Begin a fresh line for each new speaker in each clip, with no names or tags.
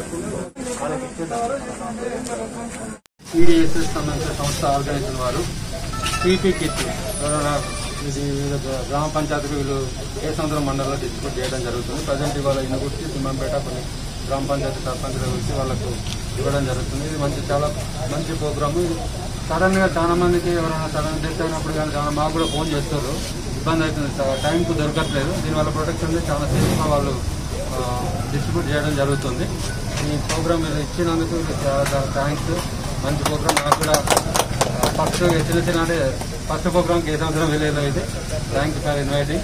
పీడీఎస్ఎస్ సంబంధించిన సంస్థ ఆర్గనైజేషన్ వారు పీపీ కిట్ ఇది గ్రామ పంచాయతీకి వీళ్ళు కేసముద్రం మండలంలో డిస్ట్రిబ్యూట్ చేయడం జరుగుతుంది. ప్రజెంట్ ఇవాళ ఇనుగుర్తి, సింహంపేట కొన్ని గ్రామ పంచాయతీ సర్పంచ్లు వచ్చి వాళ్ళకు ఇవ్వడం జరుగుతుంది. ఇది చాలా మంచి ప్రోగ్రాము. సడన్ గా చాలా మందికి ఎవరైనా సడన్ డెత్ అయినప్పుడు కానీ చాలా మాకు కూడా ఫోన్ చేస్తారు, ఇబ్బంది అవుతుంది, టైంకు దొరకట్లేదు. దీనివల్ల ప్రొటెక్షన్ చాలా సేఫ్గా వాళ్ళు డిస్ట్రిబ్యూట్ చేయడం జరుగుతుంది. ఈ ప్రోగ్రామ్ మీరు ఇచ్చినందుకు చాలా థ్యాంక్స్. మంచి ప్రోగ్రామ్. నాకు కూడా చిన్న అంటే ఫస్ట్ ప్రోగ్రామ్ కేసముద్రం విలేజ్ అయితే థ్యాంక్ యూ ఫర్ ఇన్వైటింగ్.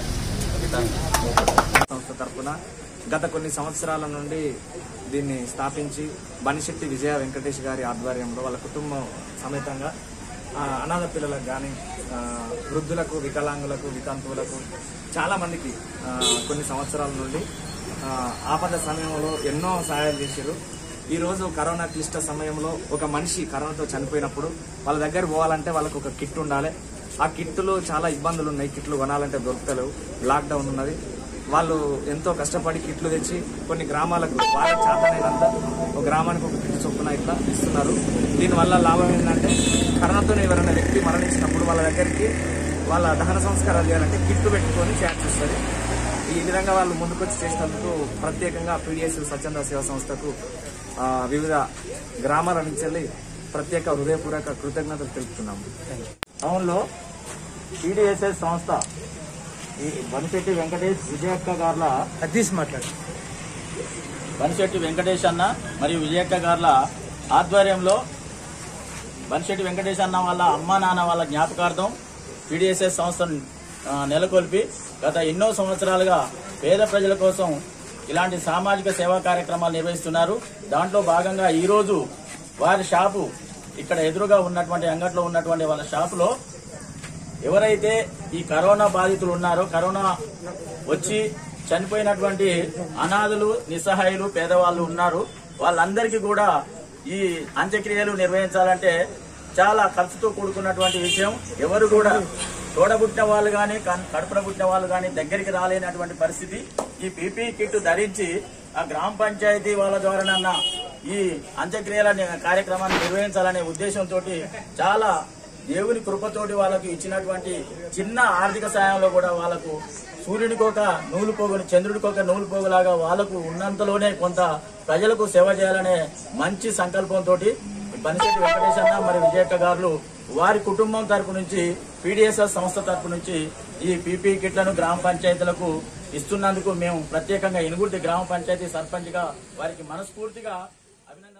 సంస్థ తరఫున గత కొన్ని సంవత్సరాల నుండి దీన్ని స్థాపించి బనిశెట్టి విజయ వెంకటేష్ గారి ఆధ్వర్యంలో వాళ్ళ కుటుంబం సమేతంగా అనాథ పిల్లలకు కానీ వృద్ధులకు, వికలాంగులకు, వితంతువులకు చాలా మందికి కొన్ని సంవత్సరాల నుండి ఆపద సమయంలో ఎన్నో సహాయాలు చేశారు. ఈ రోజు కరోనా క్లిష్ట సమయంలో ఒక మనిషి కరోనాతో చనిపోయినప్పుడు వాళ్ళ దగ్గర పోవాలంటే వాళ్ళకు ఒక కిట్ ఉండాలి. ఆ కిట్లో చాలా ఇబ్బందులు ఉన్నాయి. కిట్లు కొనాలంటే దొరుకుతలేవు, లాక్డౌన్ ఉన్నది. వాళ్ళు ఎంతో కష్టపడి కిట్లు తెచ్చి కొన్ని గ్రామాలకు వాళ్ళకి చేతనైనంత ఒక గ్రామానికి ఒక కిట్ చొప్పున ఇట్లా ఇస్తున్నారు. దీనివల్ల లాభం ఏంటంటే కరోనాతో ఎవరైనా వ్యక్తి మరణించినప్పుడు వాళ్ళ దగ్గరికి వాళ్ళ దహన సంస్కారాలు చేయాలంటే కిట్లు పెట్టుకొని ఛాన్స్ ఇస్తుంది. ఈ విధంగా వాళ్ళు ముందుకొచ్చి చేసినందుకు ప్రత్యేకంగా పీడీఎస్ స్వచ్ఛంద సేవా సంస్థకు వివిధ గ్రామాల నుంచి ప్రత్యేక హృదయపూర్వక కృతజ్ఞతలు తెలుపుతున్నాము.
టౌన్లో పీడీఎస్ఎస్ సంస్థ ఈ బనిశెట్టి వెంకటేష్ విజయక్క గార్ల బనిశెట్టి వెంకటేష్ అన్న మరియు విజయక్క గార్ల ఆధ్వర్యంలో బనిశెట్టి వెంకటేష్ అన్న వాళ్ళ అమ్మా నాన్న వాళ్ళ జ్ఞాపకార్థం పీడీఎస్ఎస్ సంస్థను నెలకొల్పి గత ఎన్నో సంవత్సరాలుగా పేద ప్రజల కోసం ఇలాంటి సామాజిక సేవా కార్యక్రమాలు నిర్వహిస్తున్నారు. దాంట్లో భాగంగా ఈరోజు వారి షాపు ఇక్కడ ఎదురుగా ఉన్నటువంటి అంగట్లో ఉన్నటువంటి వాళ్ళ షాపులో ఎవరైతే ఈ కరోనా బాధితులు ఉన్నారో, కరోనా వచ్చి చనిపోయినటువంటి అనాథులు, నిస్సహాయులు, పేదవాళ్ళు ఉన్నారు, వాళ్ళందరికీ కూడా ఈ అంత్యక్రియలు నిర్వహించాలంటే చాలా ఖర్చుతో కూడుకున్నటువంటి విషయం. ఎవరు కూడా తోడబుట్టిన వాళ్ళు కానీ కడుపున పుట్టిన వాళ్ళు కానీ దగ్గరికి రాలేనటువంటి పరిస్థితి. ఈ పీపీ కిట్ ధరించి ఆ గ్రామ పంచాయతీ వాళ్ళ ద్వారానన్నా ఈ అంత్యక్రియల కార్యక్రమాన్ని నిర్వహించాలనే ఉద్దేశంతో చాలా దేవుని కృపతోటి వాళ్ళకు ఇచ్చినటువంటి చిన్న ఆర్థిక సాయంలో కూడా వాళ్ళకు సూర్యునికొక నూలు పోగుని, చంద్రుడికొక నూలు పోగులాగా వాళ్ళకు ఉన్నంతలోనే కొంత ప్రజలకు సేవ చేయాలనే మంచి సంకల్పంతో బనిశెట్టి వెంకటేష్ అన్న మరియు విజయక్క గారు వారి కుటుంబం తరపు నుంచి పీడీఎస్ఎస్ సంస్థ తరపు నుంచి ఈ పీపీ కిట్లను గ్రామ పంచాయతీలకు ఇస్తున్నందుకు మేము ప్రత్యేకంగా ఇనుగుర్తి గ్రామ పంచాయతీ సర్పంచ్ గా వారికి మనస్ఫూర్తిగా అభినందన